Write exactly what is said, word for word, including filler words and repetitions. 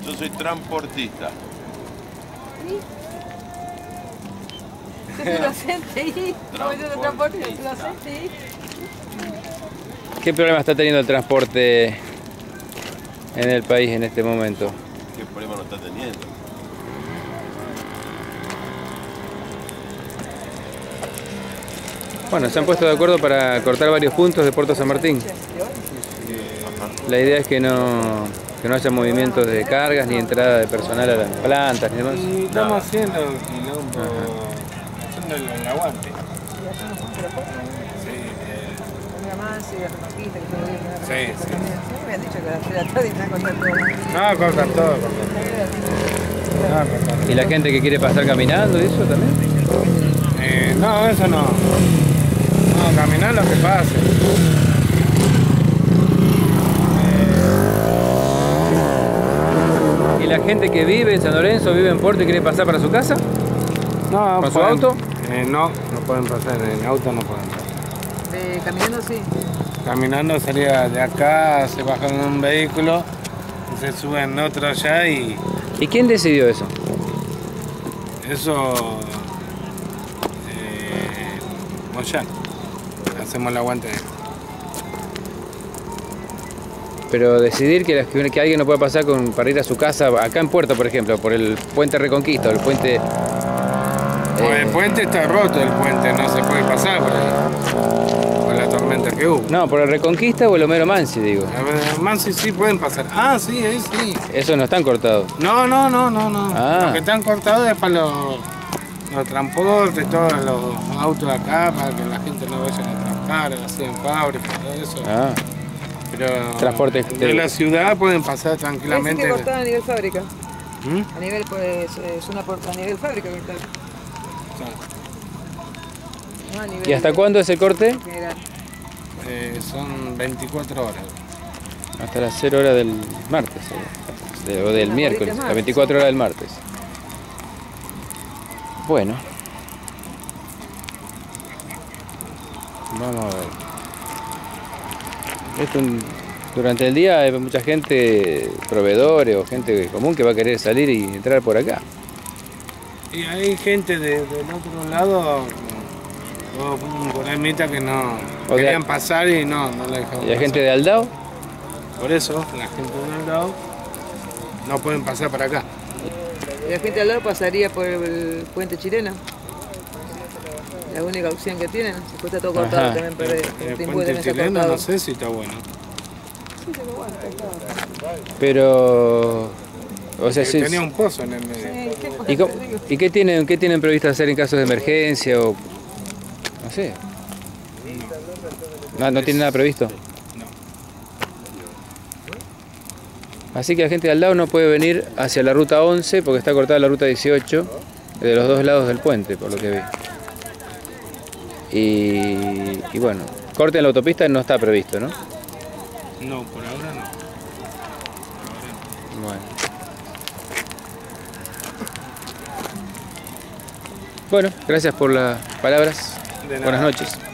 Yo soy transportista. Yo soy docente y como yo de transporte, yo soy docente y... ¿Qué problema está teniendo el transporte en el país en este momento? ¿Qué problema no está teniendo? Bueno, se han puesto de acuerdo para cortar varios puntos de Puerto San Martín. La idea es que no, que no haya movimientos de cargas ni entrada de personal a las plantas ni demás. Y estamos haciendo quilombo, haciendo el, el aguante. Sí, sí, sí. Me han dicho que la fila tarde y me han cortado todo. No, cortan todo, cortan todo. No, cortan todo. ¿Y la gente que quiere pasar caminando y eso también? Eh, no, eso no. No, caminar lo que pase. ¿Y la gente que vive en San Lorenzo, vive en Puerto y quiere pasar para su casa? No, ¿Con su pueden- auto? Eh, no, no pueden pasar, en auto no pueden pasar. De, caminando sí. Caminando sería de acá, se bajan en un vehículo, se suben otro allá y ¿Y quién decidió eso? eso... Eh, Moyano. Hacemos el aguante. Pero decidir que, que alguien no puede pasar con, para ir a su casa, acá en Puerto, por ejemplo, por el puente Reconquista, o el puente... Pues eh, el puente está roto, el puente no se puede pasar por ahí, por la tormenta que hubo. no, por el Reconquista o el Homero Mansi, digo. A ver, Mansi sí pueden pasar. Ah, sí, ahí sí. Esos no están cortados. No, no, no, no, no. Ah. Lo que están cortados es para los, los transportes, todos los autos de acá, para que la gente no vaya a trabajar, así en fábrica, todo eso. Ah, Pero Transporte de de- la ciudad pueden pasar Parece tranquilamente. que cortaron a nivel fábrica. ¿Mm? A nivel, pues, es una por- a nivel fábrica cortaron. No a nivel ¿y hasta cuándo es el corte? general. Eh, son veinticuatro horas. Hasta las cero horas del martes, o, de- o del Las miércoles, horitas las más. veinticuatro horas del martes. Bueno. Vamos a ver. Esto, un- durante el día hay mucha gente, proveedores o gente común que va a querer salir y entrar por acá. Y hay gente de- del otro lado, o un problemita que no O de- querían pasar y no, no la dejaban ¿Y hay gente pasar. de Aldao? Por eso, la gente de un lado no pueden pasar para acá. La gente al lado pasaría por el puente chileno. La única opción que tienen. Se está todo cortado Ajá. también, pero El, el el timbu puente también está chileno cortado. no sé si está bueno. Pero... O sea, Eh, sí. Tenía un pozo en el medio. Sí, ¿qué pasa? ¿Y, cómo- y qué tienen, qué tienen previsto hacer en caso de emergencia o...? No sé. No, no tiene nada previsto. No. Así que la gente de Aldao no puede venir hacia la ruta once porque está cortada la ruta dieciocho de los dos lados del puente, por lo que vi. Y, y bueno, corte en la autopista no está previsto, ¿no? No, por ahora no. Bueno. Bueno, gracias por las palabras. De nada. Buenas noches.